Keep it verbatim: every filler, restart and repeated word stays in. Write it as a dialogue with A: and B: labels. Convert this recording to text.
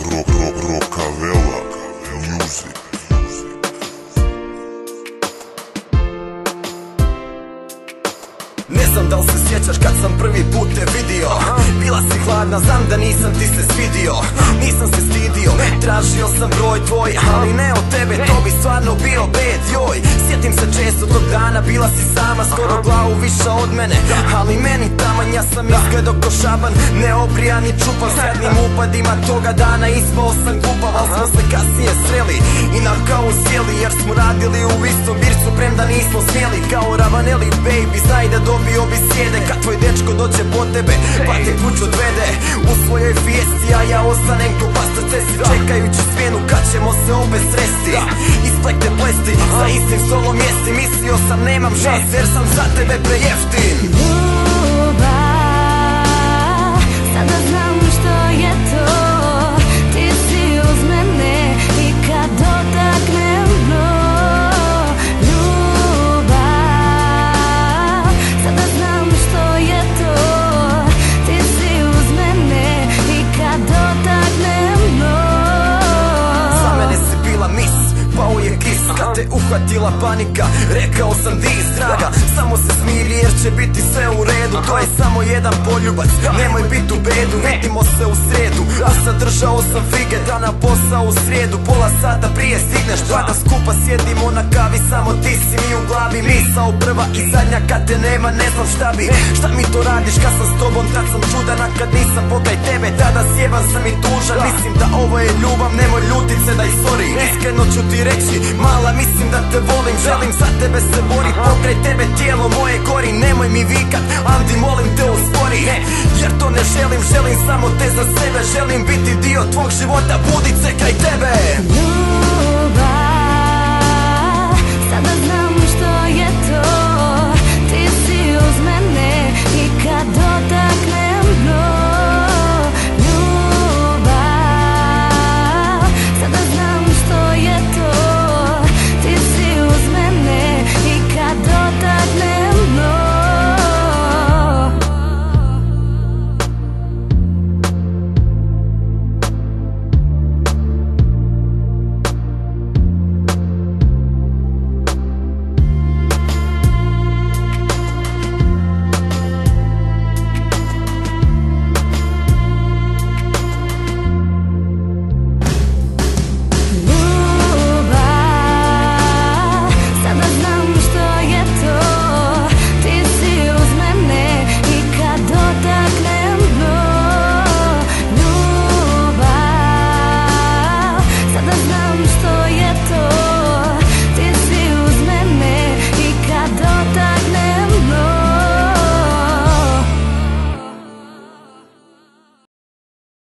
A: Rokavela Music.
B: Ne znam da li se sjećaš kad sam prvi put te vidio. Bila si hladna, znam da nisam ti se svidio. Nisam se stidio, tražio sam broj tvoj, ali ne od tebe, to bi stvarno bio bed, joj. Sjetim se često tog dana, bila si sama, skoro glavu viša od mene. Ali meni taman, ja sam izgledo ko šaban, neobrijan i čupan. S jednim upadima toga dana ispao sam glupav, al smo se kasnije sreli i na kavu sjeli, jer smo radili u istom bircu, premda nismo smjeli. Kao Ravaneli, baby, znaj da dobio bi sjede kad tvoj dečko dođe po tebe, pa te kuć odvede u svojoj fijesti, a ja ostanem ko pastor cesi, čekajući smjenu kad ćemo se opet sresti. Isplekte plesti, za istim stolom jesti, mislio sam nemam šans jer sam za tebe prejeftin.
C: Ljubav, sada znam što je to, ti si uz mene i kad dotaknem dno. Ljubav, sada znam što je to, ti si uz mene i kad dotaknem dno.
B: Za mene si bila mis, pao je kis, kad te uhvatila panika, rekao sam di straga, samo se smiri jer će biti sve u redu. To je samo jedan poljubac, nemoj bit u bedu, vidimo se u sredu. Zadržao sam fige da na posao u srijedu, pola sata prije stigneš, pa da skupa sjedimo na kavi, samo ti si mi u glavi. Misao prva i zadnja, kad te nema ne znam šta bi. Šta mi to radiš kad sam s tobom, tad sam čudan, a kad nisam pokraj tebe, tada sjeban sam i tužan. Mislim da ovo je ljubav, nemoj ljutit se, daj sorry. Iskreno ću ti reći, mala, mislim da te volim, želim za tebe se borit, pokraj tebe tijelo moje gori. Nemoj mi vikat, Andi, molim te uspori, jer to ne želim, želim samo te za sebe. Želim biti dio tvog života, budit se kraj tebe.